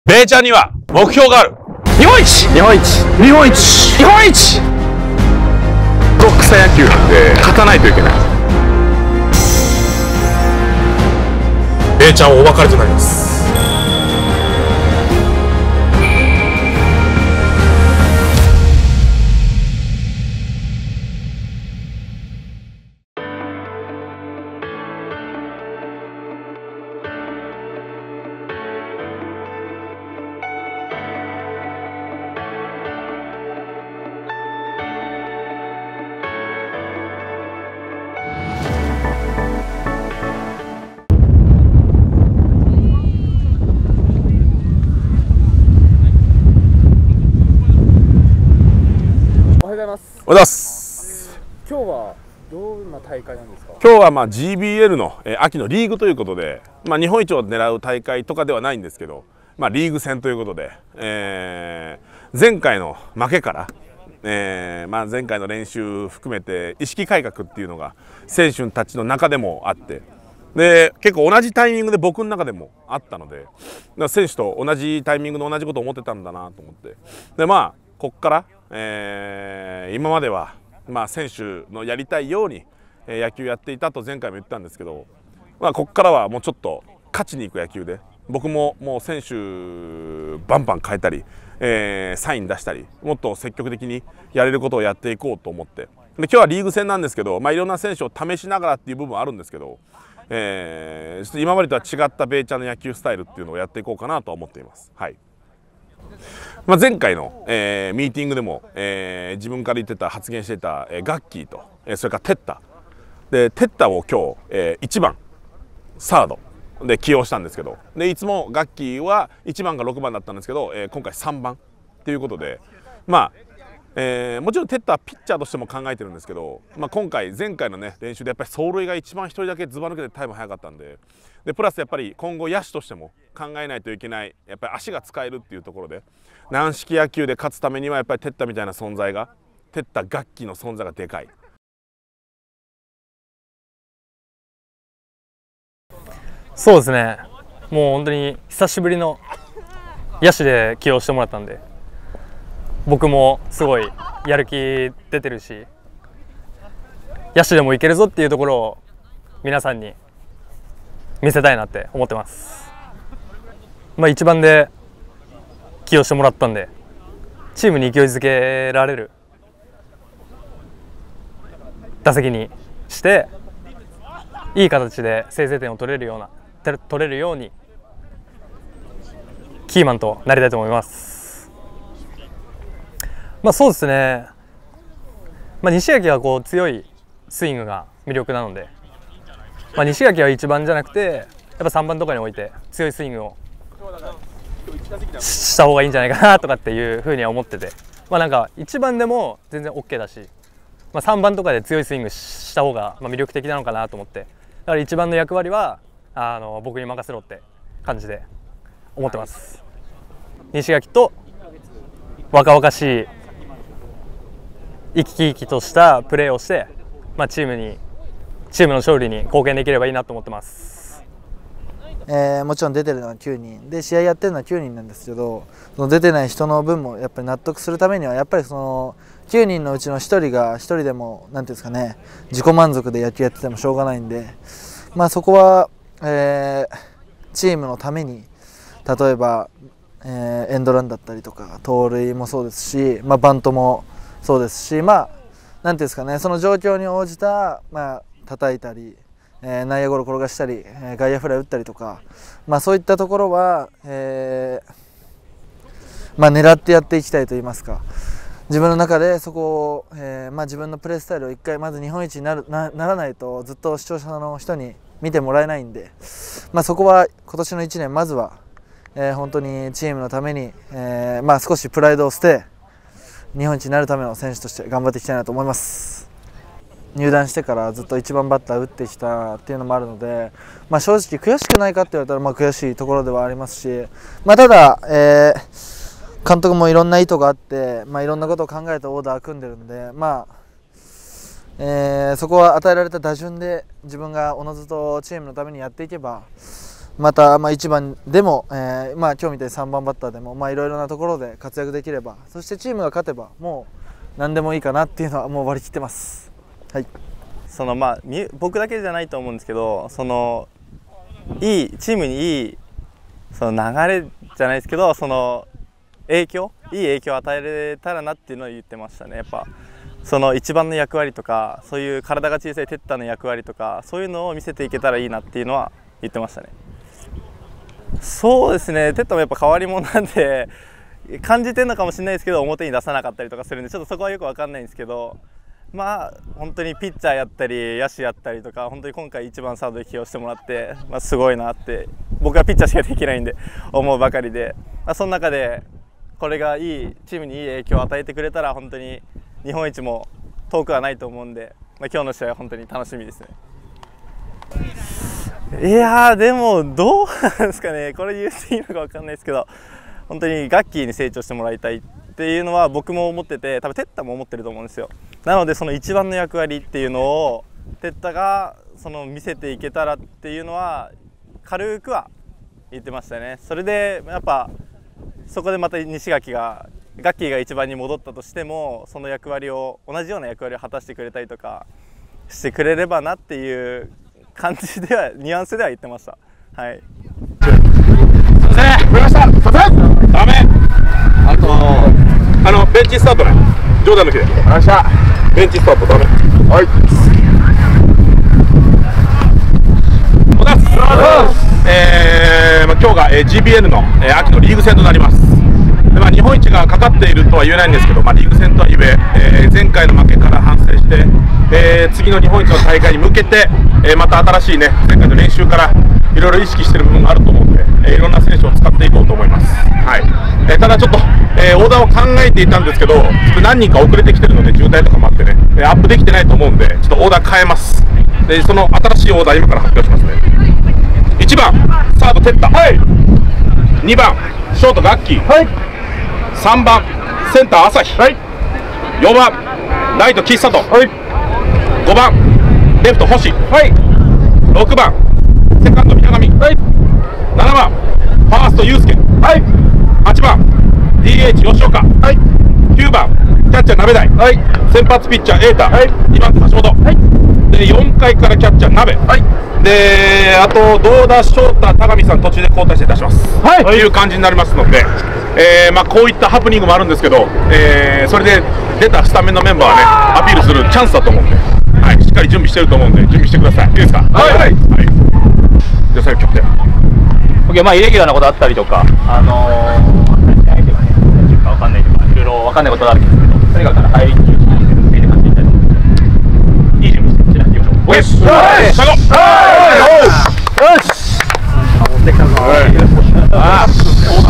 ベイちゃんには目標がある。日本一、日本一、日本一、日本一。泥臭野球なんで勝たないといけない。ベイちゃんお別れとなります。 おはようございます。 おはようございます。 今日はどんな大会なんですか？ 今日はGBL の秋のリーグということで、日本一を狙う大会とかではないんですけど、リーグ戦ということで、前回の負けから、前回の練習含めて意識改革っていうのが選手たちの中でもあって、で結構同じタイミングで僕の中でもあったので、だから選手と同じタイミングで同じことを思ってたんだなと思って、でこっから、今までは、選手のやりたいように野球やっていたと前回も言ったんですけど、こっからはもうちょっと勝ちに行く野球で、僕ももう選手バンバン変えたり、サイン出したり、もっと積極的にやれることをやっていこうと思って、で今日はリーグ戦なんですけど、いろんな選手を試しながらっていう部分はあるんですけど、ちょっと今までとは違ったベイちゃんの野球スタイルっていうのをやっていこうかなと思っています。はい。前回の、ミーティングでも、自分から言ってた発言していた、ガッキーと、それからテッタで、テッタを今日、1番サードで起用したんですけど、でいつもガッキーは1番か6番だったんですけど、今回3番ということで、もちろんテッタはピッチャーとしても考えてるんですけど、今回前回のね練習でやっぱり走塁が一番1人だけずば抜けてタイム速かったんで、プラスやっぱり今後野手としても考えないといけない、やっぱり足が使えるっていうところで、軟式野球で勝つためにはやっぱりテッタみたいな存在が、テッタガッキーの存在がでかい。 そうですね、もう本当に久しぶりの野手で起用してもらったんで、僕もすごいやる気出てるし、野手でもいけるぞっていうところを皆さんに見せたいなって思ってます。一番で起用してもらったんで、チームに勢いづけられる打席にして、いい形で先制点を取れるようにキーマンとなりたいと思います。そうですね、西垣は強いスイングが魅力なので、西垣は1番じゃなくてやっぱ3番とかに置いて強いスイングをした方がいいんじゃないかなとかっていうふうには思ってて、なんか1番でも全然 OK だし、3番とかで強いスイングした方が魅力的なのかなと思って、だから1番の役割は僕に任せろって感じで思ってます。西垣と若々しい生き生きとしたプレーをして、チームの勝利に貢献できればいいなと思ってます。 もちろん出てるのは9人で、試合やってるのは9人なんですけど、その出てない人の分もやっぱり納得するためには、やっぱりその9人のうちの1人が1人でもなんていうんですかね、自己満足で野球やっててもしょうがないんで、そこは、チームのために、例えば、エンドランだったりとか盗塁もそうですし、バントもそうですし、なんていうんですかね、その状況に応じた叩いたり、内野ゴロ転がしたり、外野フライ打ったりとか、そういったところは、狙ってやっていきたいといいますか、自分の中でそこを、自分のプレースタイルを一回まず日本一にならないと、ずっと視聴者の人に見てもらえないんで、そこは今年の1年まずは、本当にチームのために、少しプライドを捨て日本一になるための選手として頑張っていきたいなと思います。入団してからずっと1番バッター打ってきたっていうのもあるので、正直悔しくないかって言われたら悔しいところではありますし、ただ、監督もいろんな意図があって、いろんなことを考えてオーダー組んでるんで、そこは与えられた打順で自分がおのずとチームのためにやっていけば、 また1番でも、今日みたいに3番バッターでもいろいろなところで活躍できれば、そしてチームが勝てばもう何でもいいかなっていうのはもう割り切ってます。はい、 僕だけじゃないと思うんですけど、いいチームにいい流れじゃないですけど、いい影響を与えれたらなっていうのを言ってましたね。やっぱ一番の役割とか、そういう体が小さいテッタの役割とか、そういうのを見せていけたらいいなっていうのは言ってましたね。そうですね、テッタもやっぱ変わり者なんで感じてるのかもしれないですけど、表に出さなかったりとかするんで、ちょっとそこはよく分かんないんですけど、本当にピッチャーやったり野手やったりとか、本当に今回1番サードで起用してもらって、すごいなって、僕はピッチャーしかできないんで思うばかりで、その中でこれがチームにいい影響を与えてくれたら、本当に日本一も遠くはないと思うんで、今日の試合は本当に楽しみですね。いやー、でもどうなんですかね、これ言っていいのか分かんないですけど、本当にガッキーに成長してもらいたいっていうのは僕も思ってて、多分テッタも思ってると思うんですよ。なのでその一番の役割っていうのをテッタが見せていけたらっていうのは軽くは言ってましたね。それでやっぱそこでまたガッキーが一番に戻ったとしても、その役割を同じような役割を果たしてくれたりとかしてくれればなっていう感じでは、ニュアンスでは言ってました。はい。 ダメ。ベンチスタートね。冗談抜きで。ベンチスタートダメ。はい。今日が GBN の秋のリーグ戦となります。で、日本一がかかっているとは言えないんですけど、リーグ戦とはいえ前回の負けから反省して、次の日本一の大会に向けて、また新しいね、前回の練習からいろいろ意識している部分があると思うので、いろんな選手を使っていこうと思います。はい。ただちょっと、オーダーを考えていたんですけど、何人か遅れてきてるので渋滞とかもあってね、アップできてないと思うんで、ちょっとオーダー変えます。で、その新しいオーダー今から発表しますね。1番サードテッタ、はい、2番ショートガッキー、はい、3番センター朝日、はい、4番ライト岸里、はい、5番レフト星、はい、6番セカンド宮上、はい、7番ファーストユースケ、はい、8番 DH 吉岡、はい、9番キャッチャー鍋台、はい、先発ピッチャー瑛太、はい、2番手橋本、はい、で4回からキャッチャー鍋、はい、であと堂田翔太高見さん途中で交代して出します、はい、という感じになりますので、こういったハプニングもあるんですけど、それで出たスタメンのメンバーはねアピールするチャンスだと思うんで、はい、しっかり準備してると思うんで準備してください。いいですか。はい、はい、はい、じゃあ最後キャプテン。 イレギュラーなことあったりとか、相手がね、何ていうか分かんないとか、いろいろ分かんないことがあるんですけど、とにかく入りに気をつけて勝っていきたいと思います。いい準備して、こちらに行きましょう。 よし、最後、よし、持ってきたぞ。ああ。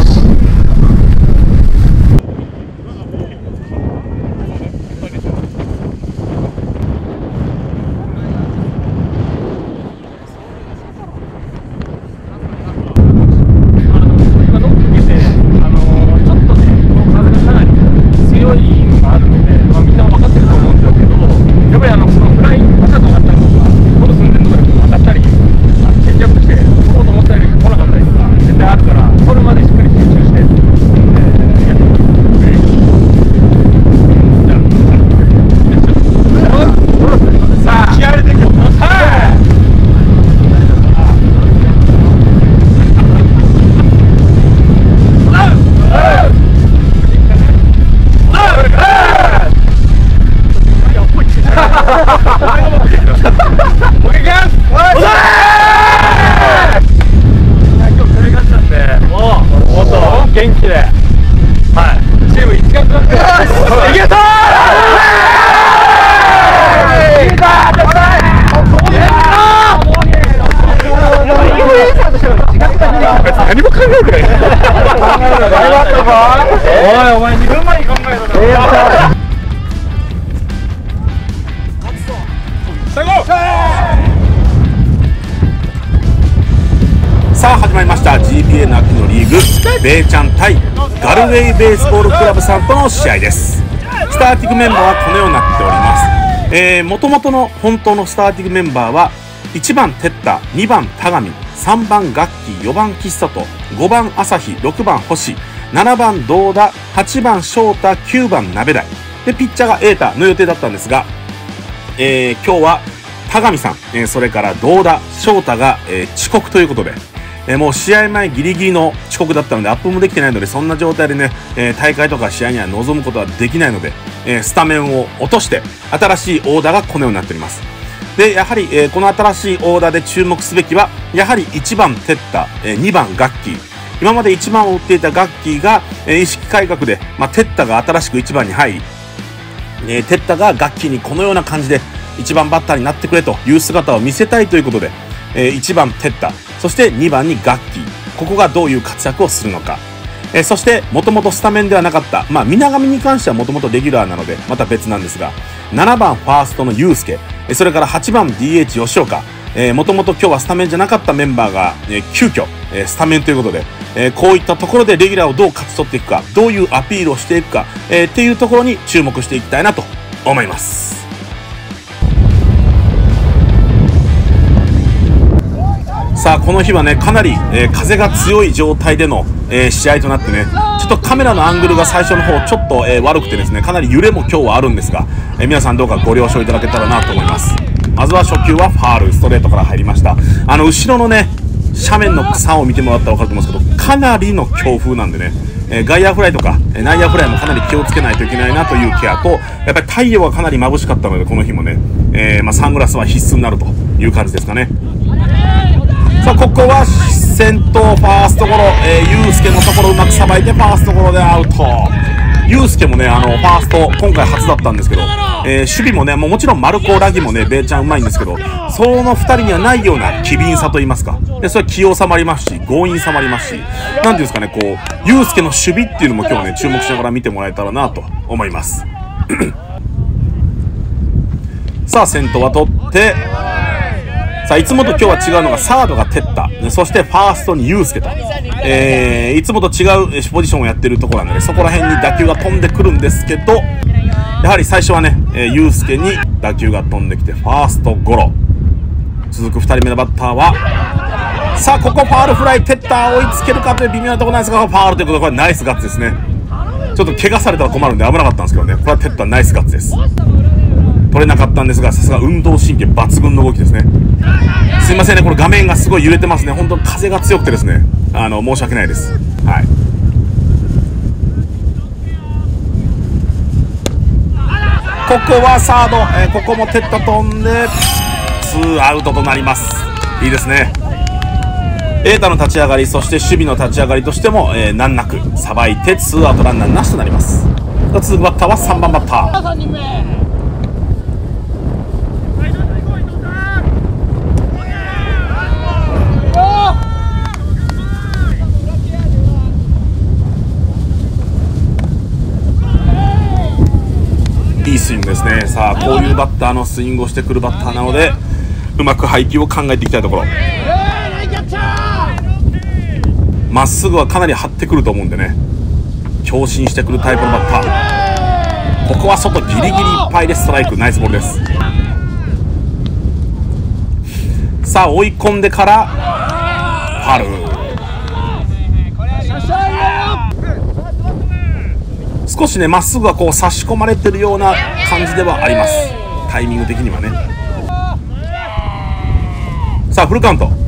元気で、はい、チーム一丸となっていけた何も考えてない。 おい、お前2分前に考えろ。 最後。さあ始まりました GBN 秋のリーグ、ベイちゃん対ガルウェイベースボールクラブさんとの試合です。スターティングメンバーはこのようになっております。もともとの本当のスターティングメンバーは 1番テッタ、2番田上、3番ガッキー、4番岸里、5番朝日、6番星、7番堂田、8番翔太、9番鍋台で、ピッチャーが瑛太の予定だったんですが、今日は田上さん、それから堂田、翔太が、遅刻ということで、もう試合前ギリギリの遅刻だったのでアップもできてないので、そんな状態でね、大会とか試合には臨むことはできないので、スタメンを落として新しいオーダーがこのようになっております。でやはり、この新しいオーダーで注目すべきはやはり1番テッタ、2番ガッキー。今まで1番を打っていたガッキーが、意識改革で、テッタが新しく1番に入り、テッタがガッキーにこのような感じで1番バッターになってくれという姿を見せたいということで、1番テッタ、そして2番にガッキー、ここがどういう活躍をするのか。そしてもともとスタメンではなかった、皆上に関してはもともとレギュラーなのでまた別なんですが、7番ファーストの祐介、それから8番 DH 吉岡、もともと今日はスタメンじゃなかったメンバーが、急遽、スタメンということで、こういったところでレギュラーをどう勝ち取っていくか、どういうアピールをしていくか、っていうところに注目していきたいなと思います。さあこの日はねかなり、風が強い状態での、試合となってね、ちょっとカメラのアングルが最初の方ちょっと、悪くてですね、かなり揺れも今日はあるんですが、皆さんどうかご了承いただけたらなと思います。まずは初球はファール、ストレートから入りました。後ろのね斜面の草を見てもらったら分かると思うんですけど、かなりの強風なんでね、外野フライとか内野フライもかなり気をつけないといけないなというケアと、やっぱり太陽がかなり眩しかったのでこの日もね、サングラスは必須になるという感じですかね。さあここは先頭ファーストゴロ、祐介のところうまくさばいてファーストゴロでアウト。祐介もねファースト今回初だったんですけど、守備もねもちろんマルコラギもねベイちゃんうまいんですけど、その2人にはないような機敏さといいますか、でそれは器用さもありますし強引さもありますし、なんていうんですかね、こう祐介の守備っていうのも今日ね注目しながら見てもらえたらなと思いますさあ先頭は取って、さあいつもと今日は違うのがサードがテッタ、そしてファーストに祐介と、いつもと違うポジションをやってるところなので、そこら辺に打球が飛んでくるんですけど、やはり最初はね祐介に打球が飛んできてファーストゴロ。続く2人目のバッターはさあここファールフライ、テッタ追いつけるかという微妙なところなんですが、ファールということでこれナイスガッツですね。ちょっと怪我されたら困るんで危なかったんですけどね、これはテッタナイスガッツです。取れなかったんですが、さすが運動神経抜群の動きですね。すいませんね、これ画面がすごい揺れてますね。本当風が強くてですね、申し訳ないです。はい。ここはサード、ここもテッタ飛んで2アウトとなります。いいですね。瑛太の立ち上がり、そして守備の立ち上がりとしても、難なくさばいて2アウトランナーなしとなります。続くバッターは3番バッター。いいスイングですね。さあこういうバッターのスイングをしてくるバッターなので、うまく配球を考えていきたいところ。まっすぐはかなり張ってくると思うんでね、強振してくるタイプのバッター。ここは外ギリギリいっぱいでストライク、ナイスボールです。さあ追い込んでからファウル。少しねまっすぐがこう差し込まれてるような感じではあります、タイミング的にはね。さあフルカウント、こ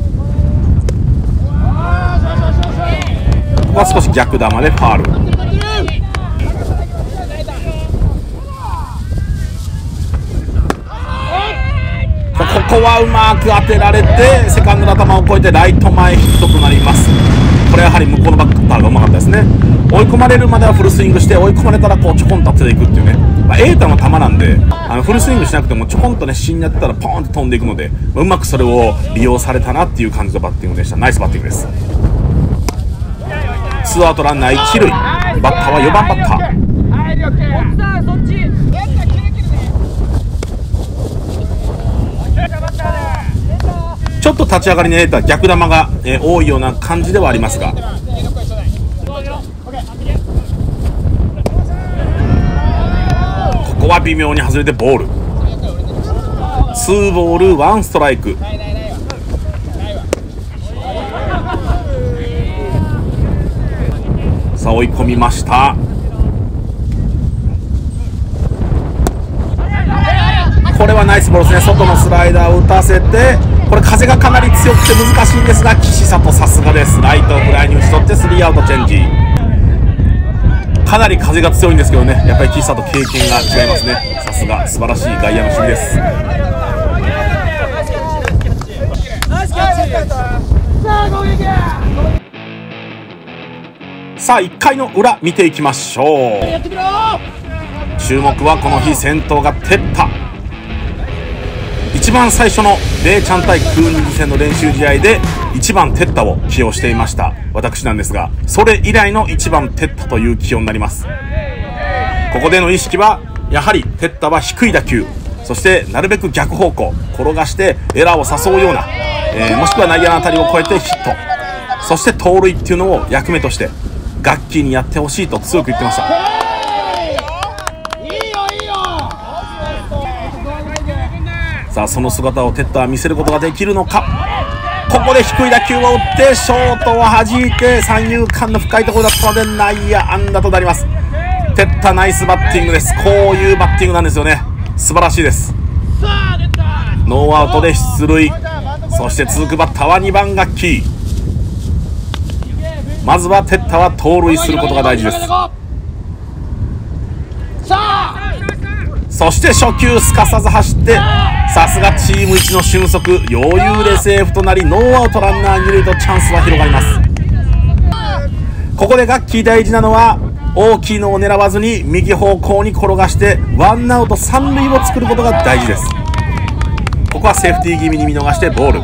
こは少し逆球でファウル。ここはうまく当てられてセカンドの頭を越えてライト前ヒットとなります。これやはり向こうのバッターがうまかったですね。追い込まれるまではフルスイングして、追い込まれたらこうちょこんと当てていくっていうね、瑛太の球なんでフルスイングしなくてもちょこんとね芯にやってたらポーンと飛んでいくので、うまくそれを利用されたなっていう感じのバッティングでした。ナイスバッティングです。2アウトランナー1塁、バッターは4番バッター。ちょっと立ち上がりに出た逆球が、多いような感じではありますが、ここは微妙に外れてボール。2ボール1ストライク。 さあ追い込みました。これはナイスボールですね。外のスライダーを打たせて、これ風がかなり強くて難しいんですが、岸里さすがです。ライトフライに打ち取ってスリーアウトチェンジ。かなり風が強いんですけどね、やっぱり岸里経験が違いますね。さすが素晴らしい外野の守備です。さあ1回の裏見ていきましょう。注目はこの日先頭がテッタ。一番最初のレイちゃん対クーニング戦の練習試合で1番テッタを起用していました私なんですが、それ以来の1番テッタという起用になります。ここでの意識はやはりテッタは低い打球、そしてなるべく逆方向転がしてエラーを誘うような、もしくは内野の当たりを越えてヒット、そして盗塁っていうのを役目としてガッキーにやってほしいと強く言ってました。さあその姿をテッタは見せることができるのか。ここで低い打球を打ってショートを弾いて三遊間の深いところだったので内野安打となります。テッタナイスバッティングです。こういうバッティングなんですよね。素晴らしいです。ノーアウトで出塁、そして続くバッターは2番ガッキー。まずはテッタは盗塁することが大事です。そして初球すかさず走って、さすがチーム一の俊足、余裕でセーフとなりノーアウトランナー2塁とチャンスは広がります。ここでガッキー大事なのは大きいのを狙わずに右方向に転がしてワンアウト3塁を作ることが大事です。ここはセーフティー気味に見逃してボール。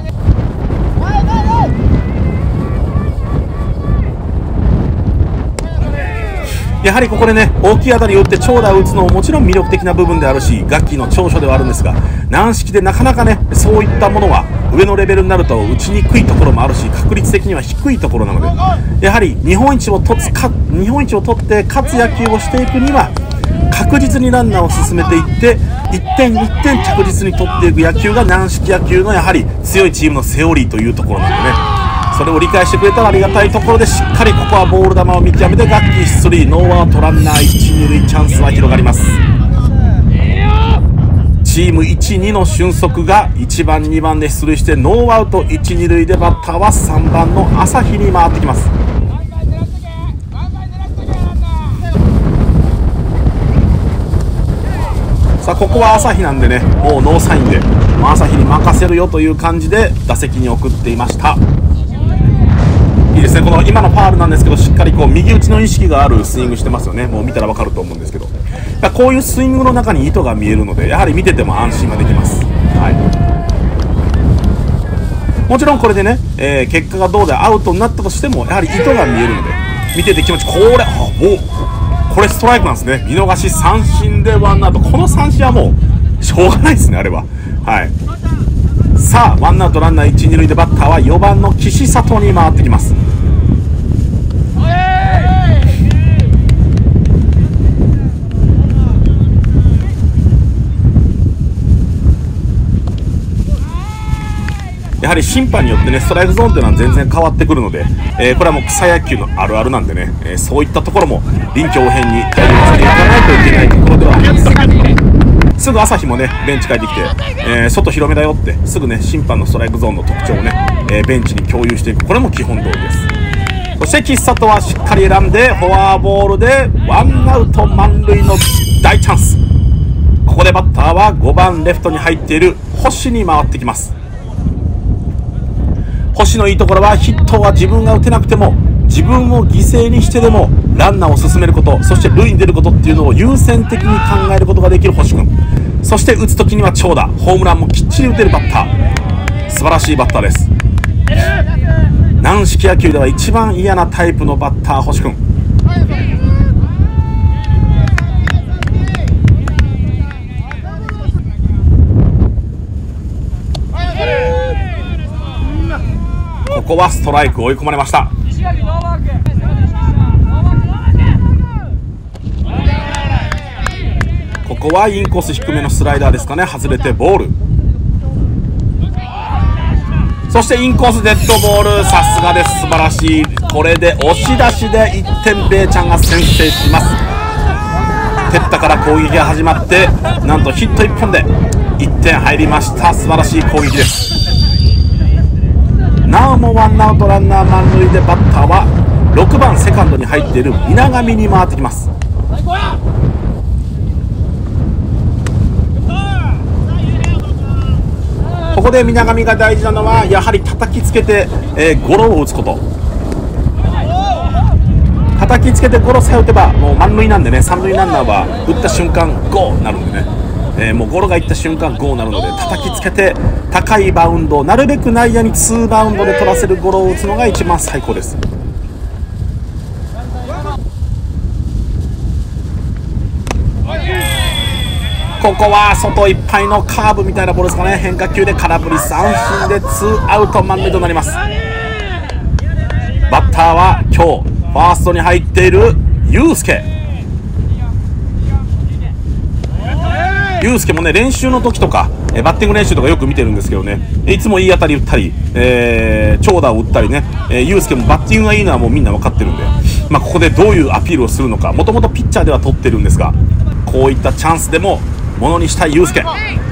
やはりここでね大きい当たりを打って長打を打つのももちろん魅力的な部分であるし、ガッキーの長所ではあるんですが、軟式でなかなかねそういったものは上のレベルになると打ちにくいところもあるし、確率的には低いところなので、やはり日本一を取って勝つ野球をしていくには確実にランナーを進めていって1点1点着実に取っていく野球が軟式野球のやはり強いチームのセオリーというところなのでね、それを理解してくれたらありがたいところで、しっかりここはボール球を見極めてガッキー出塁、ノーアウトランナー 1,2 塁チャンスは広がります。チーム 1,2 の俊足が1番2番で出塁してノーアウト 1,2 塁でバッターは3番の朝日に回ってきます。さあここは朝日なんでね、もうノーサインで朝日に任せるよという感じで打席に送っていました。いいですね。この今のファウルなんですけど、しっかりこう右打ちの意識があるスイングしてますよね。もう見たら分かると思うんですけど、こういうスイングの中に意図が見えるので、やはり見てても安心ができます。はい、もちろんこれでね、結果がどうでアウトになったとしてもやはり意図が見えるので見てて気持ち、これストライクなんですね。見逃し三振でワンアウト。この三振はもうしょうがないですね、あれは。はい、さあワンアウトランナー 1,2 塁でバッターは4番の岸里に回ってきます。やはり審判によってねストライクゾーンというのは全然変わってくるので、これはもう草野球のあるあるなんでね、そういったところも臨機応変に対応していかないといけないところではあります。すぐ朝日もねベンチ帰ってきて、外広めだよってすぐね審判のストライクゾーンの特徴をね、ベンチに共有していく、これも基本通りです。そして岸里はしっかり選んでフォアボールでワンアウト満塁の大チャンス。ここでバッターは5番レフトに入っている星に回ってきます。星のいいところはヒットは自分が打てなくても自分を犠牲にしてでもランナーを進めること、そして塁に出ることっていうのを優先的に考えることができる星君、そして打つ時には長打ホームランもきっちり打てるバッター、素晴らしいバッターです。軟式野球では一番嫌なタイプのバッター星君。ここはストライク追い込まれました。ここはインコース低めのスライダーですかね、外れてボール。そしてインコースデッドボール、さすがです。素晴らしいこれで押し出しで1点ベイちゃんが先制します。テッタから攻撃が始まって、なんとヒット1本で1点入りました。素晴らしい攻撃です。なおもワンアウトランナー満塁でバッターは6番セカンドに入っている皆上に回ってきます。ここで皆上が大事なのはやはり叩きつけて、ゴロを打つこと。叩きつけてゴロさえ打てばもう満塁なんでね、三塁ランナーは打った瞬間ゴーになるんでね、もうゴロがいった瞬間ゴーになるので、叩きつけて高いバウンドをなるべく内野に2バウンドで取らせるゴロを打つのが一番最高です。ここは外いっぱいのカーブみたいなボールですかね。変化球で空振り三振で2アウト満塁となります。バッターは今日ファーストに入っている祐介。祐介もね、練習の時とかバッティング練習とかよく見てるんですけどね、いつもいい当たり打ったり、長打を打ったりね、祐介もバッティングがいいのはもうみんな分かってるんで、ここでどういうアピールをするのか。もともとピッチャーでは取ってるんですが、こういったチャンスでもものにしたい祐介。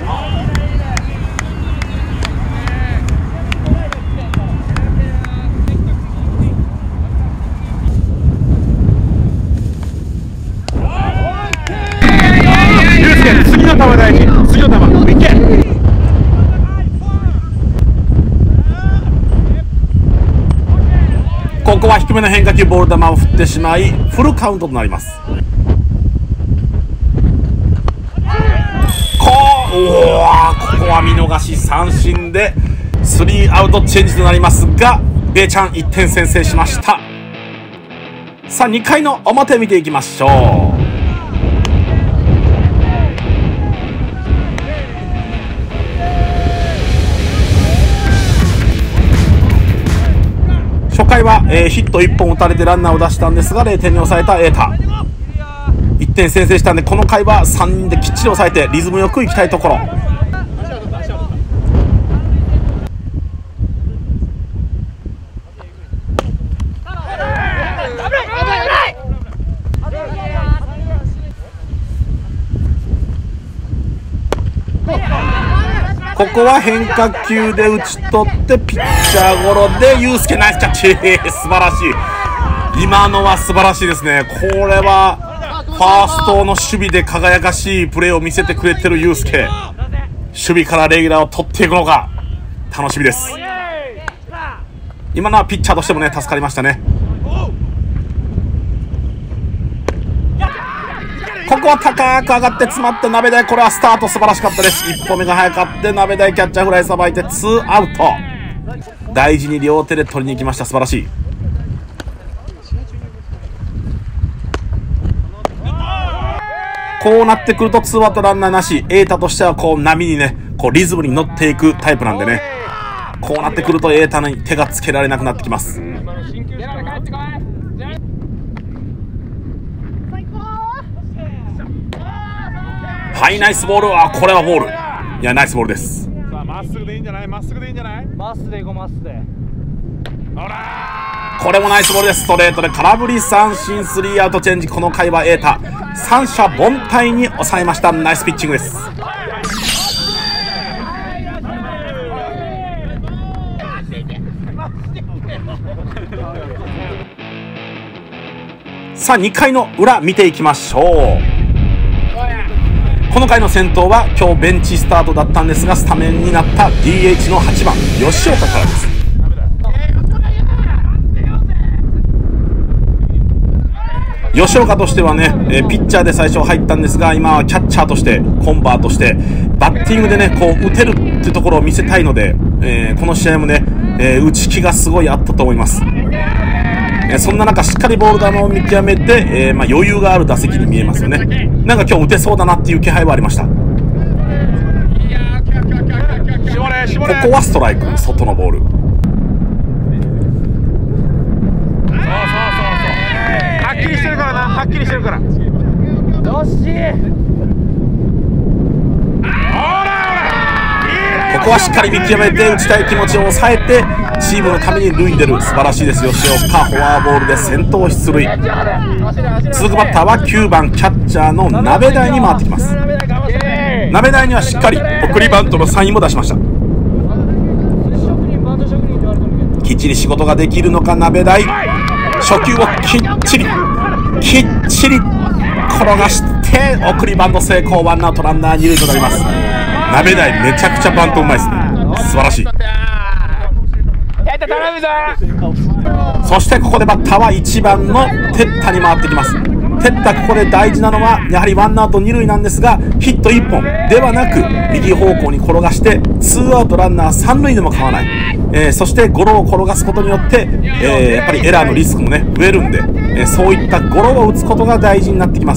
次の球大事、次の球いけ。ここは低めの変化球ボール球を振ってしまいフルカウントとなります。ここは見逃し三振で3アウトチェンジとなりますが、ベイちゃん1点先制しました。さあ2回の表見ていきましょう。初回は、ヒット1本打たれてランナーを出したんですが0点に抑えた瑛太。1点先制したんで、この回は3人できっちり抑えてリズムよくいきたいところ。ここは変化球で打ち取ってピッチャーゴロで祐介ナイスキャッチ素晴らしい。今のは素晴らしいですね。これはファーストの守備で輝かしいプレーを見せてくれてる祐介。守備からレギュラーを取っていくのか楽しみです。今のはピッチャーとしてもね助かりましたね。ここは高く上がって詰まって鍋台、これはスタート素晴らしかったです。1歩目が早かって鍋台キャッチャーフライさばいて2アウト。大事に両手で取りに行きました。素晴らしい。こうなってくると2アウトランナーなし、瑛太としてはこう波にねこうリズムに乗っていくタイプなんでね、こうなってくると瑛太に手がつけられなくなってきます。はい、ナイスボール。これはボール。いやナイスボールです。さあまっすぐでいいんじゃない、まっすぐでいいんじゃない、まっすぐでいこう、まっすぐで。これもナイスボールです。ストレートで空振り三振3アウトチェンジ。この回は瑛太三者凡退に抑えました。ナイスピッチングです。さあ2回の裏見ていきましょう。この回の先頭は今日ベンチスタートだったんですが、スタメンになった DH の8番吉岡からです。吉岡としてはね、ピッチャーで最初入ったんですが、今はキャッチャーとしてコンバートしてバッティングでねこう打てるっていうところを見せたいので、この試合もね、打ち気がすごいあったと思います。そんな中しっかりボール球を見極めて、余裕がある打席に見えますよね。なんか今日打てそうだなっていう気配はありました。ここはストライク、外のボール。はっきりしてるからな、はっきりしてるから。よし。ここはしっかり見極めて打ちたい気持ちを抑えてチームのために塁に出る。素晴らしいです。吉岡フォアボールで先頭出塁。続くバッターは9番キャッチャーの鍋台に回ってきます。鍋台にはしっかり送りバントのサインも出しました。きっちり仕事ができるのか鍋台。初球をきっちり転がして送りバント成功。ワンアウトランナー2塁となります。鍋台めちゃくちゃバントうまいですね。素晴らしい。そしてここでバッターは1番のテッタに回ってきます。テッタ、ここで大事なのはやはりワンアウト2塁なんですが、ヒット1本ではなく右方向に転がして2アウトランナー3塁でも構わない、そしてゴロを転がすことによって、やっぱりエラーのリスクもね増えるんで、そういったゴロを打つことが大事になってきます。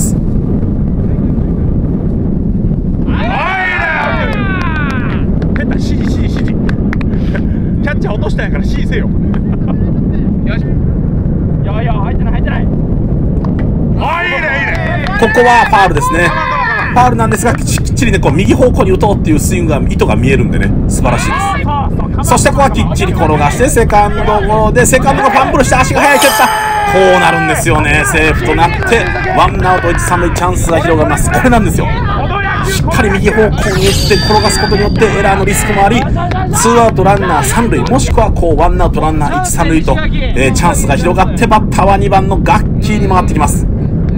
指示キャッチャー落としたんやから指示せよ。よし。いや入ってない。あ、いいね。 ここはファールですね。ファールなんですが、きっちりねこう右方向に打とうっていうスイングが意図が見えるんでね、素晴らしいです。そしてここはきっちり転がしてセカンドゴロで、セカンドがファンブルして足が速い蹴った。こうなるんですよね。セーフとなってワンアウト1、3塁チャンスが広がります。これなんですよ。しっかり右方向に打って転がすことによってエラーのリスクもあり、2アウトランナー3塁もしくはこうワンアウトランナー1、3塁と、チャンスが広がって、バッターは2番のガッキーに回ってきます。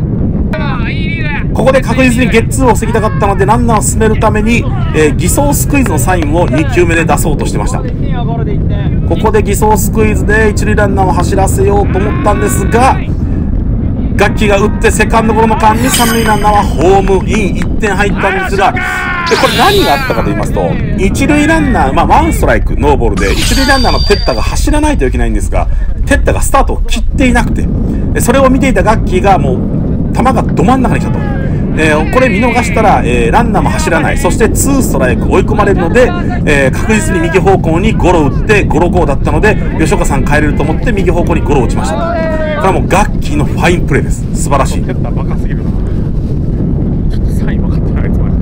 ここで確実にゲッツーを防ぎたかったのでランナーを進めるために、偽装スクイズのサインを2球目で出そうとしてました。ここで偽装スクイズで一塁ランナーを走らせようと思ったんですが、ガッキーが打ってセカンドゴロの間に三塁ランナーはホームイン、1点入ったんですが、これ何があったかと言いますと、一塁ランナー、ワンストライクノーボールで一塁ランナーのテッタが走らないといけないんですが、テッタがスタートを切っていなくて、それを見ていたガッキーがもう球がど真ん中に来たと。これ見逃したら、ランナーも走らない、そしてツーストライク追い込まれるので、確実に右方向にゴロを打ってゴロゴーだったので、吉岡さん帰れると思って右方向にゴロを打ちましたと。これはもうガッキーのファインプレーです。素晴らしい。 テッタバカすぎるな。ちょっとサイン分かってない、あいつマジ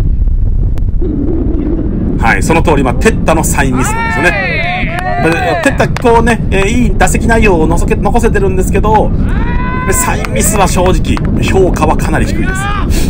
で。 はい、その通り、テッタのサインミスなんですよね。テッタこうね、いい打席内容を残せてるんですけど、サインミスは正直評価はかなり低いです。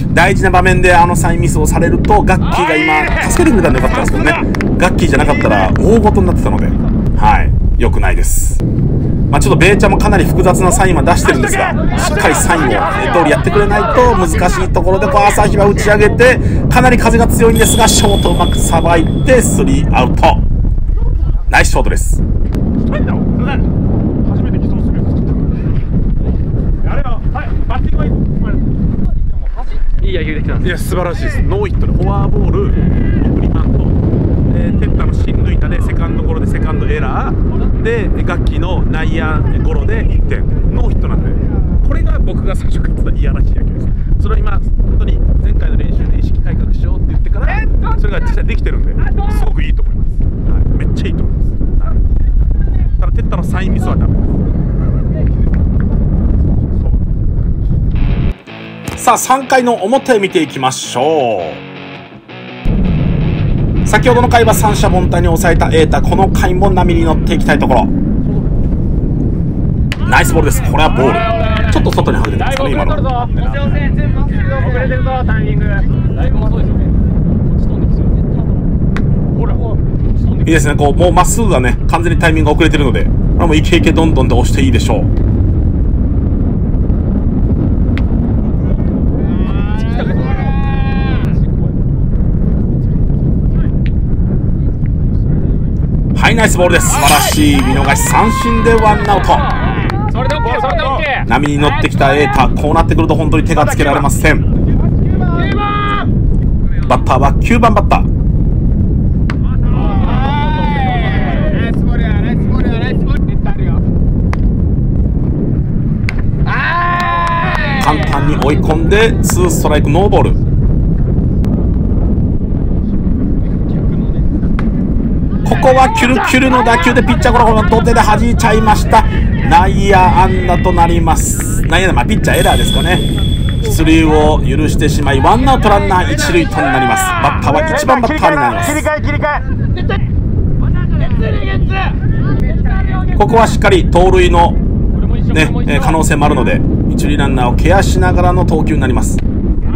大事な場面であのサインミスをされると、ガッキーが今助けてくれたんでよかったんですけどね、ガッキーじゃなかったら大事になってたので、はい、良くないです。ちょっとベイちゃんもかなり複雑なサインは出してるんですが、しっかりサインを通りやってくれないと難しいところで、こう朝日は打ち上げてかなり風が強いんですが、ショートうまくさばいてスリーアウト。ナイスショートです。 初めて偽装スクイズ作った。あれは、はい、バッティングはいい。 いい野球できたんです。 いや、素晴らしいです。ノーヒットでフォアボール、送りバント、テッタの芯抜いたでセカンドゴロでセカンドエラーで、ガッキーの内野ゴロで1点、ノーヒットなんで、これが僕が最初から言ってたいやらしい野球です。それは今本当に前回の練習で意識改革しようって言ってから、それが実際できてるんで、すごくいいと思います。はい、めっちゃいいと思います。はい、ただテッタのサインミスはダメです。 さあ3回の表見ていきましょう。先ほどの回は三者凡退に抑えた瑛太、この回も波に乗っていきたいところ。ナイスボールです。これはボール、ちょっと外に外れてますかね今の。いいですね、こうもうまっすぐがね完全にタイミングが遅れてるので、これはもうイケイケどんどんで押していいでしょう。はい、ナイスボールです。素晴らしい見逃し三振でワンアウト。波に乗ってきた瑛太、こうなってくると本当に手がつけられません。バッターは9番バッター。簡単に追い込んでツーストライクノーボール。ここはキュルキュルの打球でピッチャーゴロゴロの土手で弾いちゃいました。内野安打となります。内野ピッチャーエラーですかね。出塁を許してしまいワンアウトランナー一塁となります。バッターは1番バッターになります。 ここはしっかり盗塁の、ね可能性もあるので一塁ランナーをケアしながらの投球になります。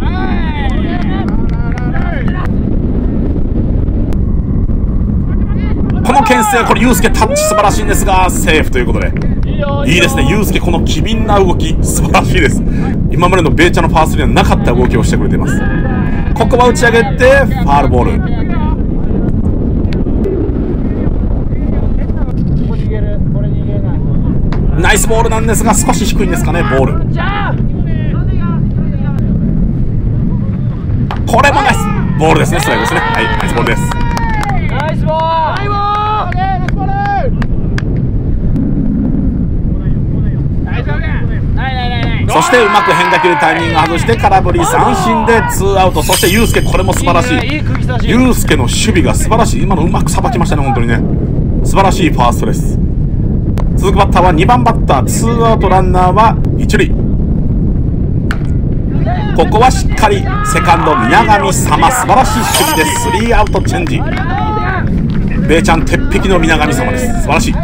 この牽制、これユースケタッチ素晴らしいんですがセーフということで、いいですね。ユースケこの機敏な動き素晴らしいです。今までのベイチャのファーストにはなかった動きをしてくれています。ここは打ち上げてファールボール。ナイスボールなんですが少し低いんですかね。ボール、これもナイスボールですね。ストライクですね。はい、ナイスボールです。そしてうまく変化球でタイミングを外して空振り三振でツーアウト。そしてユースケ、これも素晴らしい。ユースケの守備が素晴らしい。今のうまくさばきましたね。本当にね素晴らしいファーストです。続くバッターは2番バッター。ツーアウトランナーは一塁。ここはしっかりセカンド宮上様素晴らしい守備でスリーアウトチェンジ。ベイちゃん鉄壁の宮上様です。素晴らしい。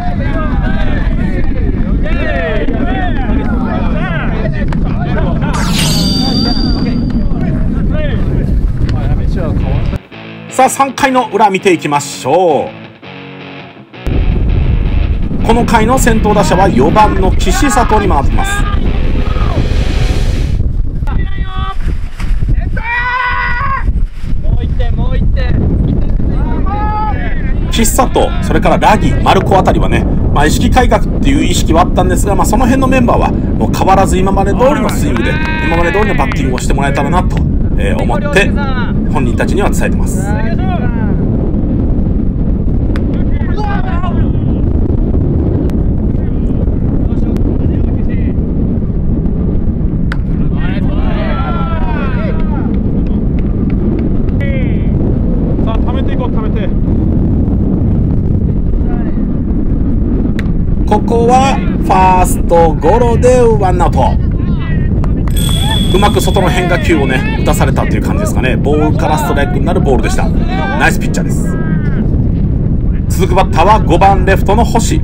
さあ3回の裏見ていきましょう。この回の先頭打者は4番の岸里に回っています。岸里、それからラギ、マルコあたりはね、意識改革っていう意識はあったんですが、その辺のメンバーはもう変わらず今まで通りのスイングで今まで通りのバッティングをしてもらえたらなと、思って本人たちには伝えてます。ここはファーストゴロでワンアウト。うまく外の変化球をね打たされたという感じですかね。ボールからストライクになるボールでした。ナイスピッチャーです。続くバッターは5番レフトの星。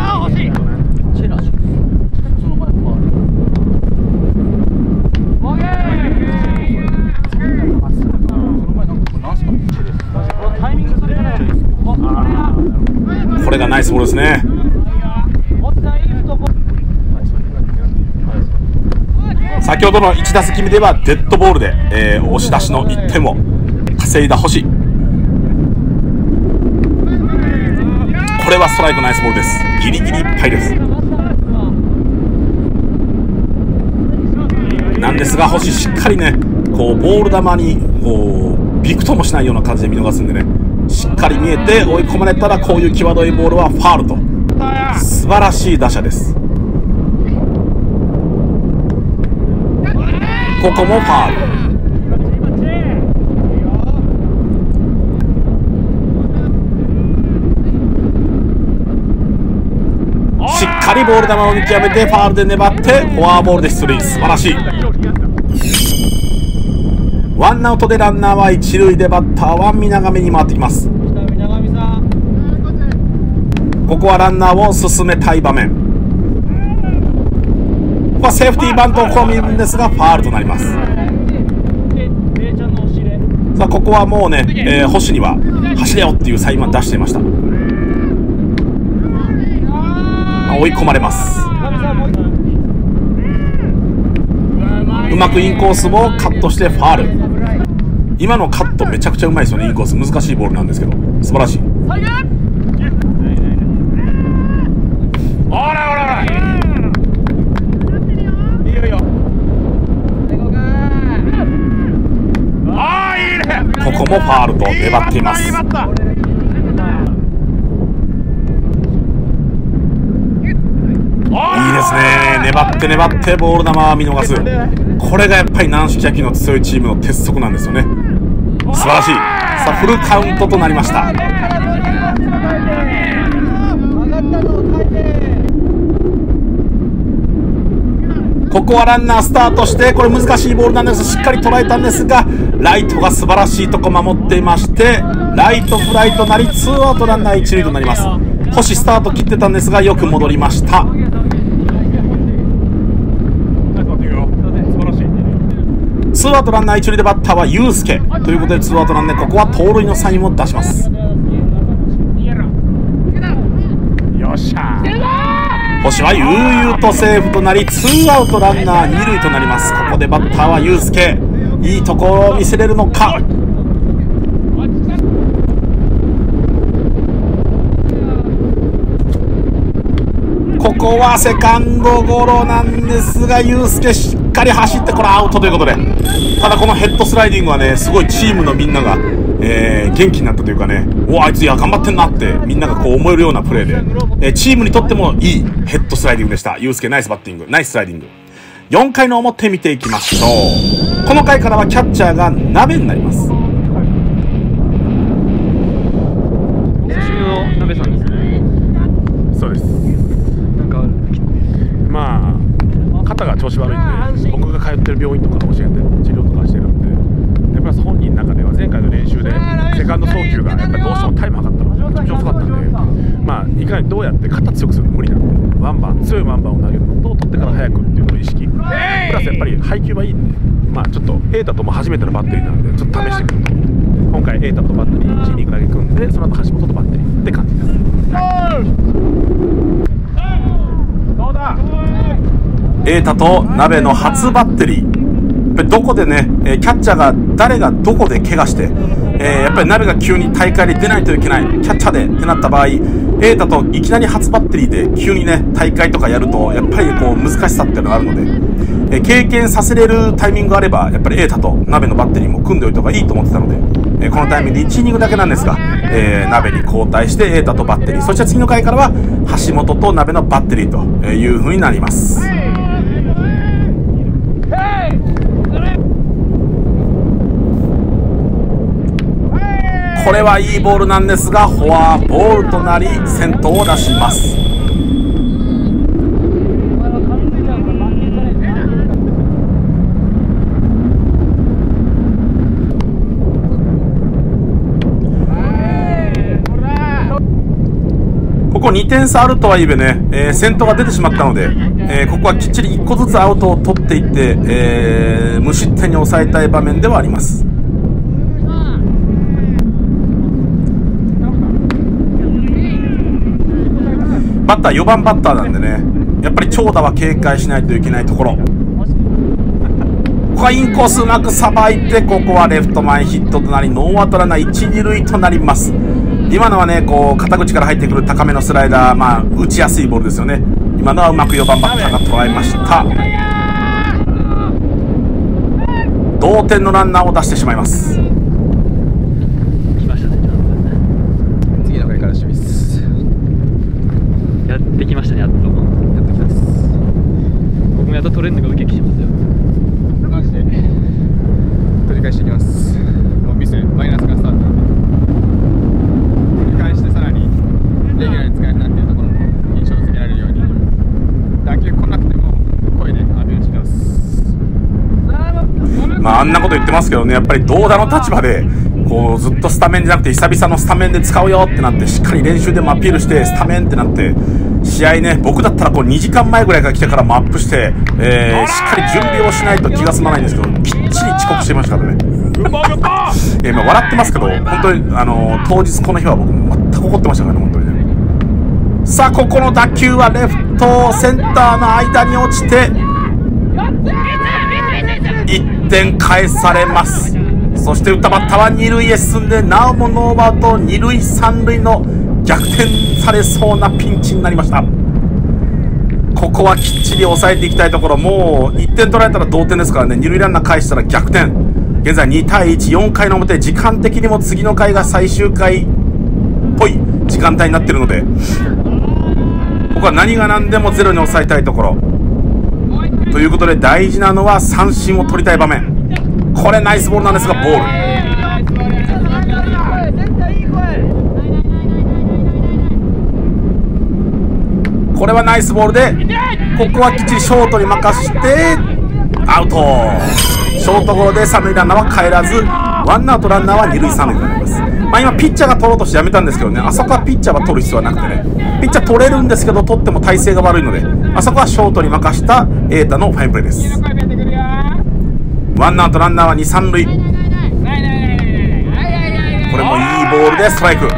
これがナイスボールですね。先ほどの1打席目ではデッドボールで、押し出しの1点を稼いだ星。これはストライク。ナイスボールです。ギリギリいっぱいです。なんですが星しっかりねこうボール球にこうびくともしないような感じで見逃すんでね、しっかり見えて追い込まれたらこういう際どいボールはファールと素晴らしい打者です。ここもファール。しっかりボール球を見極めてファールで粘ってフォアボールで出塁。素晴らしい。ワンアウトでランナーは一塁でバッターは南上に回ってきます。ここはランナーを進めたい場面。ここはセーフティーバントを試みるんですがファールとなります。さあここはもうね、星には走れよっていうサインは出していました。追い込まれます。うまくインコースをカットしてファール。今のカットめちゃくちゃうまいですよね。インコース難しいボールなんですけど素晴らしい。ここもファールと粘っています。いいですね。粘って粘ってボール球は見逃す。これがやっぱり軟式野球の強いチームの鉄則なんですよね。素晴らしい。さあフルカウントとなりました。ここはランナースタートして、これ難しいボールなんです。しっかり捉えたんですがライトが素晴らしいとこ守っていましてライトフライとなりツーアウトランナー一塁となります。 星スタート切ってたんですがよく戻りました。ツーアウトランナー一塁でバッターはユースケということで、ツーアウトなんでここは盗塁のサインを出します。よっしゃー、星は悠々とセーフとなりツーアウトランナー二塁となります。ここでバッターはユースケ、いいところを見せれるのか。ここはセカンドゴロなんですが、ユースケしっかり走ってこれアウトということで、ただこのヘッドスライディングはね、すごいチームのみんなが、元気になったというかね、おあいつ頑張ってんなってみんながこう思えるようなプレーで、チームにとってもいいヘッドスライディングでした。ユースケナイスバッティング、ナイススライディング。4回の表見ていきましょう。この回からはキャッチャーが鍋になります。 鍋さんですね。 そうです。 なんかまあ肩が調子悪いんで、僕が通ってる病院とか教えて治療とかしてるんで、やっぱり本人の中では前回の練習でセカンド送球がやっぱりどうしてもタイム測ったのがめちゃくちゃ遅かったんで、まあいかにどうやって肩強くするの無理なんで、ワンバン強いワンバンを投げるのと取ってから早くっていうのを意識、プラスやっぱり配球はいいんで、まあちょっと瑛太とも初めてのバッテリーなんでちょっと試してみようと思って、今回瑛太とバッテリー1イニングだけ組んで、その後橋本とバッテリーって感じです。瑛太と鍋の初バッテリー、どこでね、キャッチャーが誰がどこで怪我して、やっぱり鍋が急に大会に出ないといけないキャッチャーでってなった場合、瑛太といきなり初バッテリーで急にね大会とかやるとやっぱりこう難しさっていうのがあるので、経験させれるタイミングがあればやっぱり瑛太と鍋のバッテリーも組んでおいた方がいいと思ってたので、このタイミングで1イニングだけなんですが、鍋に交代して瑛太とバッテリー、そして次の回からは橋本と鍋のバッテリーという風になります。これはいいボールなんですがフォアボールとなり先頭を出します。ここ2点差あるとはいえね、先頭が出てしまったので、ここはきっちり1個ずつアウトを取っていって、無失点に抑えたい場面ではあります。バッター4番バッターなんでね、やっぱり長打は警戒しないといけないところ。ここはインコースうまくさばいて、ここはレフト前ヒットとなりノーアウトランナー1、2塁となります。今のはねこう肩口から入ってくる高めのスライダー、まあ打ちやすいボールですよね。今のはうまく4番バッターが捉えました。同点のランナーを出してしまいます。 次の回から守備です。 やってきましたね、やっと。 やってきます。 僕もやっと取れるのがウキウキしますよ。 マジで取り返していきます。もうミスマイナスがスタートなんで、取り返してさらにレギュラーに使えるなっていうところも印象付けられるように、打球来なくても声でアピールします。 まああんなこと言ってますけどね、やっぱり同打の立場でこうずっとスタメンじゃなくて久々のスタメンで使うよってなって、しっかり練習でもアピールしてスタメンってなって、試合ね、僕だったらこう2時間前ぐらいから来てからもアップして、しっかり準備をしないと気が済まないんですけど、きっちり遅刻してましたからね。今笑ってますけど、本当に当日この日は僕も全く怒ってましたからね、本当にね。さあここの打球はレフトセンターの間に落ちて1点返されます。そして打ったバッターは二塁へ進んで、なおもノーアウト二塁三塁の逆転されそうなピンチになりました。ここはきっちり抑えていきたいところ。もう1点取られたら同点ですからね、二塁ランナー返したら逆転。現在2対1、4回の表、時間的にも次の回が最終回っぽい時間帯になっているので、ここは何が何でもゼロに抑えたいところということで、大事なのは三振を取りたい場面。これナイスボールなんですがボール。これはナイスボールで、ここはきっちりショートに任してアウト。ショートゴロで三塁ランナーは帰らず、ワンアウトランナーは二塁三塁になります。まあ今ピッチャーが取ろうとしてやめたんですけどね、あそこはピッチャーは取る必要はなくてね、 ピッチャー取れるんですけど取っても体勢が悪いので、そこはショートに任した瑛太のファインプレーです。ワンアウトランナーは2、3塁。これもいいボールでストライク。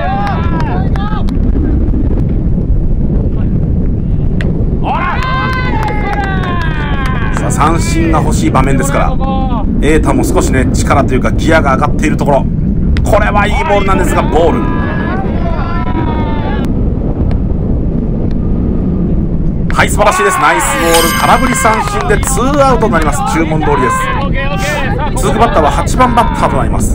さあ三振が欲しい場面ですから、瑛太も少しね力というかギアが上がっているところ、これはいいボールなんですがボール。はい、素晴らしいです。ナイスボール、空振り三振でツーアウトになります。注文通りです。続くバッターは8番バッターとなります。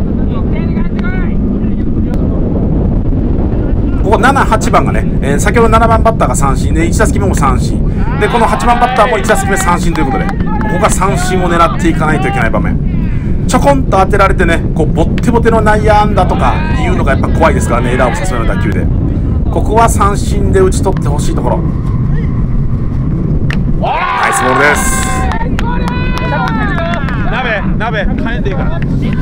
ここ7、8番がね、先ほど7番バッターが三振で1打席目も三振で、この8番バッターも1打席目三振ということで、ここが三振を狙っていかないといけない場面。ちょこんと当てられてね、こうボッテボテの内野安打とかいうのがやっぱ怖いですからね、エラーを誘うような打球で、ここは三振で打ち取ってほしいところ。ナイスボールです。 鍋変えていいから。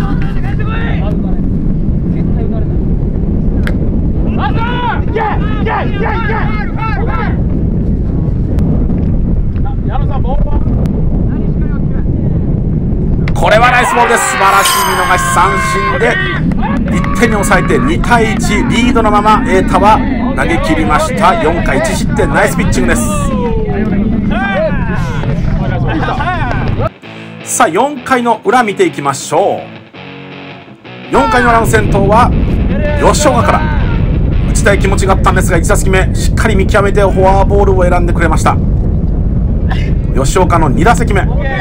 これはナイスボールです。素晴らしい見逃し三振で1点に抑えて2対1リードのまま瑛太は投げ切りました。4回1失点、ナイスピッチングです。さあ4回の裏見ていきましょう。4回の裏の先頭は吉岡から打ちたい気持ちがあったんですが、1打席目しっかり見極めてフォアボールを選んでくれました。吉岡の2打席目、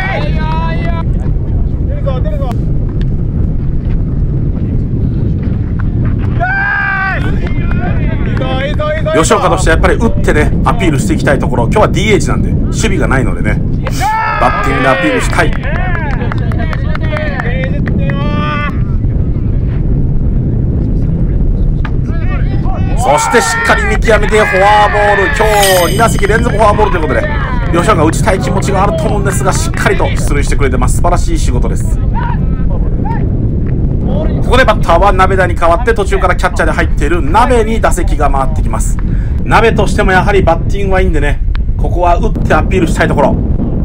吉岡としてはやっぱり打ってねアピールしていきたいところ。今日は DH なんで守備がないのでね、バッティングでアピールしたい。そしてしっかり見極めてフォアボール。今日2打席連続フォアボールということで、吉岡が打ちたい気持ちがあると思うんですが、しっかりと出塁してくれてます。素晴らしい仕事です。ここでバッターは鍋田に代わって途中からキャッチャーで入っている鍋に打席が回ってきます。鍋としてもやはりバッティングはいいんでね、ここは打ってアピールしたいところ。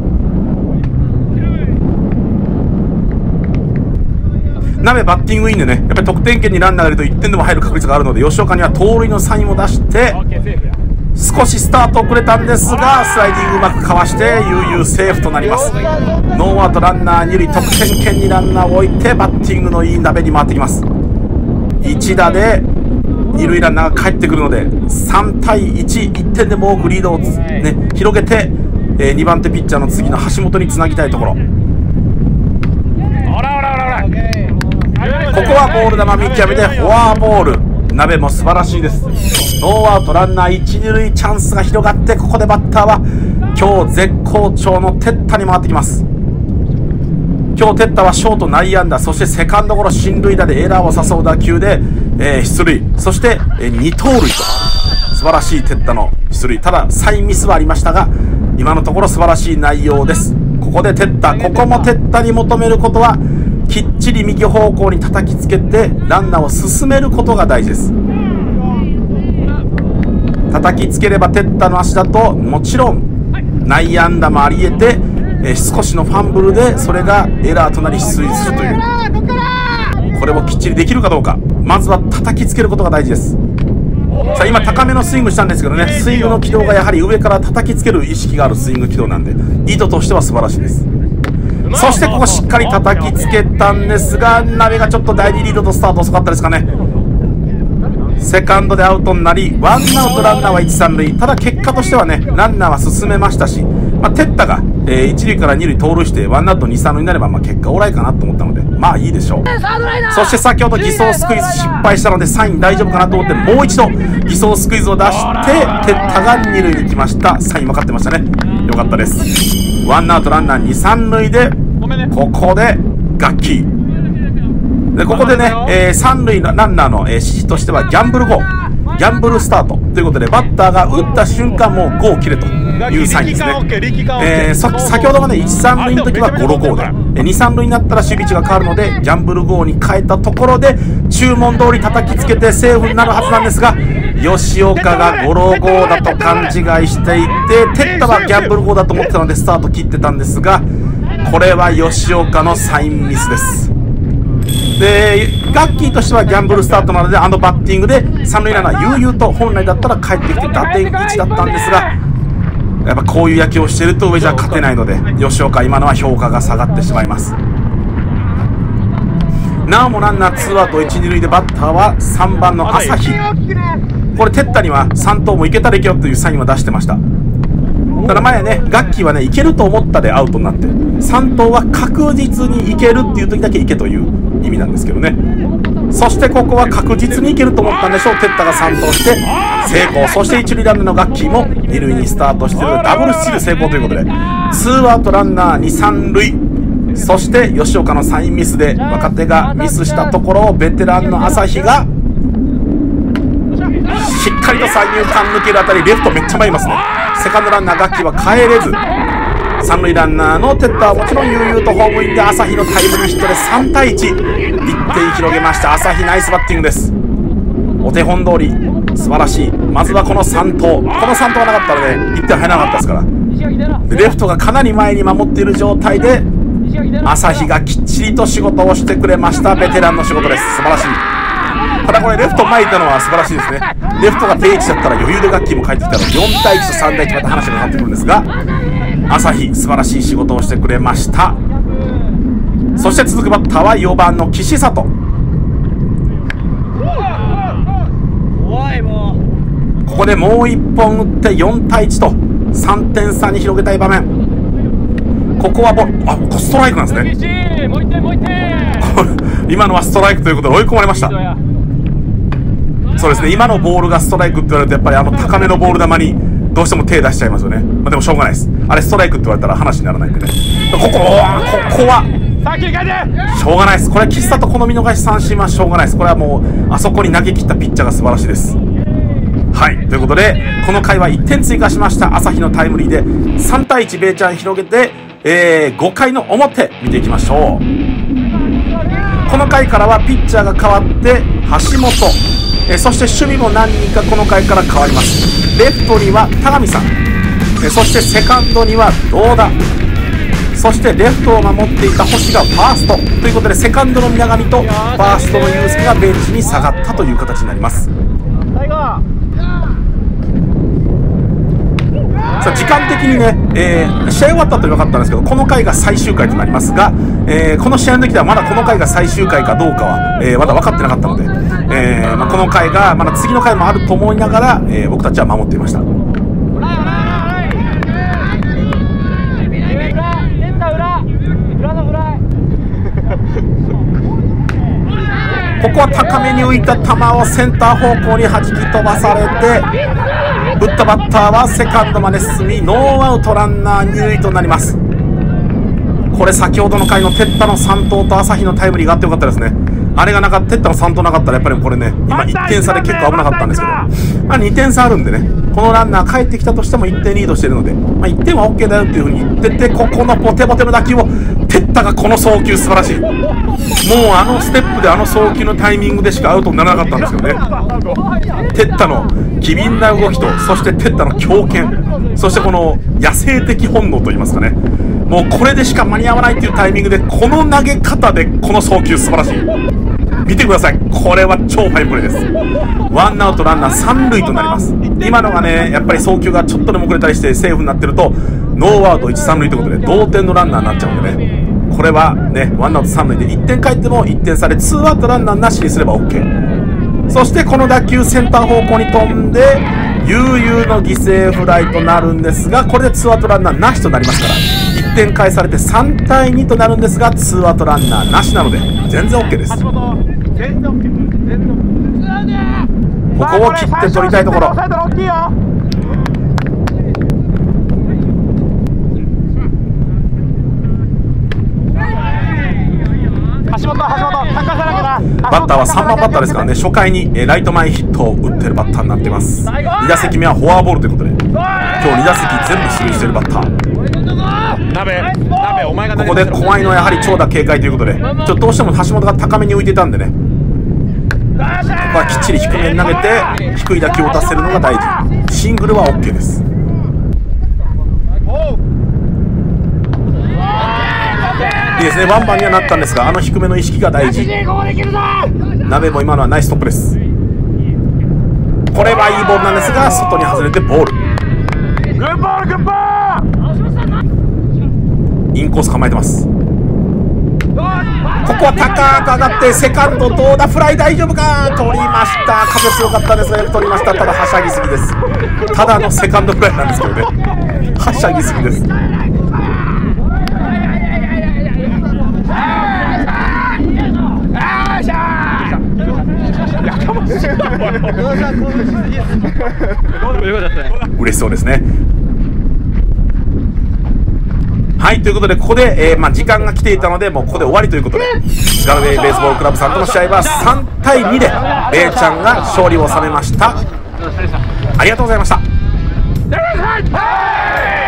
鍋バッティングいいんでね、やっぱり得点圏にランナーがいると1点でも入る確率があるので、吉岡には盗塁のサインを出して少しスタート遅れたんですが、スライディングうまくかわして悠々セーフとなります。ノーアウトランナー2塁、得点圏にランナーを置いてバッティングのいい鍋に回ってきます。一打で二塁ランナーが帰ってくるので3対1、1点でも多くリードを、広げて、2番手ピッチャーの次の橋本につなぎたいところ。ここはボール球見極めてフォアボール。鍋も素晴らしいです。ノーアウトランナー1、2塁チャンスが広がって、ここでバッターは今日絶好調の哲太に回ってきます。今日哲太はショート内野安打、そしてセカンドゴロ進塁打でエラーを誘う打球で、出塁、そして、2盗塁と素晴らしい哲太の出塁。ただサインミスはありましたが、今のところ素晴らしい内容です。ここで哲太、ここも哲太に求めることはきっちり右方向に叩きつけてランナーを進めることが大事です。叩きつければ哲太の足だともちろん内野安打もあり得て、少しのファンブルでそれがエラーとなり出塁するという、これをきっちりできるかどうか、まずは叩きつけることが大事です。さあ今高めのスイングしたんですけどね、スイングの軌道がやはり上から叩きつける意識があるスイング軌道なんで、意図としては素晴らしいです。そしてここしっかり叩きつけたんですが、鍋がちょっと第2リードとスタート遅かったですかね。セカンドでアウトになり、ワンアウトランナーは1、3塁。ただ結果としてはね、ランナーは進めましたし、哲太が、1塁から2塁盗塁してワンアウト2、3塁になれば、結果オーライかなと思ったので、まあいいでしょう。そして先ほど偽装スクイズ失敗したのでサイン大丈夫かなと思って、もう一度偽装スクイズを出して哲太が2塁に来ました。サイン分かってましたね、よかったです。ワンアウトランナー2、3塁でここでガッキーで、ここでね、3塁のランナーの、指示としてはギャンブルゴー、ギャンブルスタートということで、バッターが打った瞬間もうゴー切れというサインですね。先ほどまで1、3塁の時はゴロゴーで、2、3塁になったら守備位置が変わるのでギャンブルゴーに変えたところで注文通り叩きつけてセーフになるはずなんですが、 吉岡がゴロ号だと勘違いしていて、テッタはギャンブル号だと思ってたのでスタート切ってたんですが、これは吉岡のサインミスです。でガッキーとしてはギャンブルスタートなので、バッティングで三塁ランナー悠々と本来だったら帰ってきて打点1だったんですが、やっぱこういう野球をしていると上じゃ勝てないので、吉岡今のは評価が下がってしまいます。なおもランナーツーアウト1、2塁でバッターは3番の朝日。これテッタには3投もいけたらいけよというサインは出してました。ただ前ね、ガッキーはね、いけると思ったでアウトになって、3投は確実にいけるっていう時だけいけという意味なんですけどね。そしてここは確実にいけると思ったんでしょう。テッタが3投して成功。そして一塁ランナーのガッキーも二塁にスタートしてダブルスチール成功ということで、ツーアウトランナー2、3塁。そして吉岡のサインミスで若手がミスしたところをベテランの朝日がしっかりと三遊間抜けるあたり、レフトめっちゃ前いますね。セカンドランナーガッキーは帰れず、三塁ランナーのテッタはもちろん悠々とホームインで朝日のタイムリーヒットで3対1、1点広げました。朝日ナイスバッティングです。お手本通り素晴らしい。まずはこの3投、この3投がなかったらね1点入らなかったですから。でレフトがかなり前に守っている状態で朝日がきっちりと仕事をしてくれました。ベテランの仕事です。素晴らしい。ただこれレフト前いたのは素晴らしいですね。レフトが定位置だったら余裕でガッキーも帰ってきたので4対1と3対1また話が変わってくるんですが、朝日素晴らしい仕事をしてくれました。そして続くバッターは4番の岸里。ここでもう1本打って4対1と3点差に広げたい場面。ここはボール、ストライクなんですね。今のはストライクということで追い込まれました。そうですね、今のボールがストライクって言われるとやっぱり高めのボール球にどうしても手出しちゃいますよね。でもしょうがないです。あれストライクって言われたら話にならないんでね。ここはしょうがないです。これ岸里この見逃し三振はしょうがないです。これはもうあそこに投げ切ったピッチャーが素晴らしいです。はい、ということでこの回は1点追加しました朝日のタイムリーで3対1ベイちゃん広げて、5回の表見ていきましょう。この回からはピッチャーが変わって橋本、そして守備も何人かこの回から変わります。レフトには田上さん、そしてセカンドには堂田、そしてレフトを守っていた星がファーストということで、セカンドの皆上とファーストのユースケがベンチに下がったという形になります。さあ時間的にね、試合終わったと分かったんですけど、この回が最終回となりますが、この試合の時ではまだこの回が最終回かどうかは、まだ分かってなかったので、この回がまだ次の回もあると思いながら、僕たちは守っていました。ここは高めに浮いた球をセンター方向に弾き飛ばされて、打ったバッターはセカンドまで進みノーアウトランナー2塁となります。これ先ほどの回のテッタの3投と朝日のタイムリーがあってよかったですね。あれがなかったテッタの3投なかったらやっぱりこれね、今1点差で結構危なかったんですけど、2点差あるんでね、このランナー帰ってきたとしても1点リードしているので、1点は OK だよっていう風に言ってて、ここのボテボテの打球をテッタがこの送球素晴らしい。もうあのステップであの送球のタイミングでしかアウトにならなかったんですよね。テッタの機敏な動きと、そしてテッタの強肩、そしてこの野生的本能といいますかね、もうこれでしか間に合わないっていうタイミングでこの投げ方でこの送球素晴らしい。見てください、これは超ファインプレーです。ワンアウトランナー3塁となります。今のがね、やっぱり送球がちょっとでも遅れたりしてセーフになってるとノーアウト1、3塁ということで同点のランナーになっちゃうんでね、これはね、ワンアウト3塁で1点返っても1点差で2アウトランナーなしにすれば OK。 そしてこの打球センター方向に飛んで悠々の犠牲フライとなるんですが、これで2アウトランナーなしとなりますから1点返されて3対2となるんですが、2アウトランナーなしなので全然 OK です。ここを切って取りたいところ。バッターは3番バッターですからね、初回にライト前ヒットを打ってるバッターになっています。2打席目はフォアボールということで、今日2打席全部出塁しているバッター。ここで怖いのはやはり長打警戒ということで、ちょっとどうしても橋本が高めに浮いてたんでね、 はきっちり低めに投げて低い打球を打たせるのが大事。シングルは OK です。いいですね、ワンバンにはなったんですが、あの低めの意識が大事。鍋も今のはナイストップです。これはいいボールなんですが、外に外れてボール。インコース構えてます。ここは高く上がってセカンドどうだ、フライ大丈夫か、取りました。風強かったですがよく取りました。ただはしゃぎすぎです。ただのセカンドフライなんですけどね、はしゃぎすぎです。嬉しそうですね。はい、ということでここで、時間が来ていたのでもうここで終わりということで、ガルウェイベースボールクラブさんとの試合は3対2でベイちゃんが勝利を収めました。ありがとうございました。